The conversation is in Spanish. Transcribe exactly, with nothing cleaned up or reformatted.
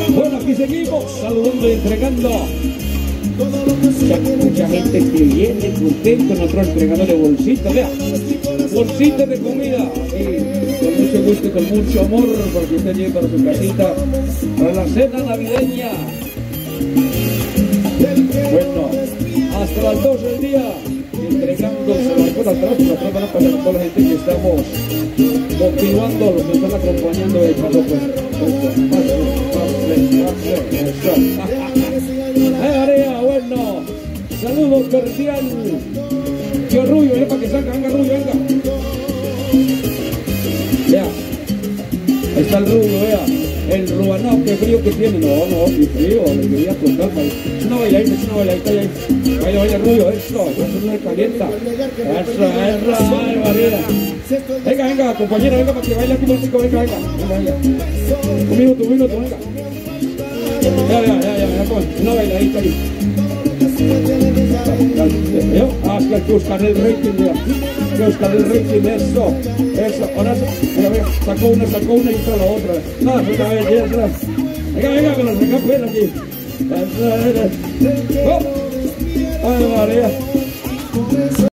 Bueno, aquí seguimos saludando y entregando. Mucha, mucha gente que viene contento, nosotros entregándole bolsitos, vea, bolsitos de comida, y con mucho gusto y con mucho amor, porque usted lleve para su casita, para la cena navideña. Bueno, hasta las doce del día, entregándose las cosas atrás, por atrás van a pasar toda la gente que estamos motivando, los que están acompañando el paso, pues, ¡ay, María! Bueno, saludos cordial. Tío Rubio, eh, para que salga, venga Rubio, venga. Vea, ahí está el Rubio, vea. El Rubanao, qué frío que tiene. No, no, qué frío, le quería contar. Es una bailadita, es una bailadita ahí. Baila, baila Rubio, eso, eso no se calienta. Eso, eso, ay, María. Venga, venga, compañero, venga para que baile aquí contigo, venga, venga. Venga, venga. Un minuto, un minuto, venga. Ya, ya, ya, ya, ya, una bailadita ahí. Ah, hay que buscar el rating, mira. Hay que buscar el rating, eso, eso. Ahora, mira, mira, sacó una, sacó una y entra la otra. No, es una belleza. Venga, venga, que nos saca pena aquí. Eso, eso. ¡Oh! ¡Ay, María!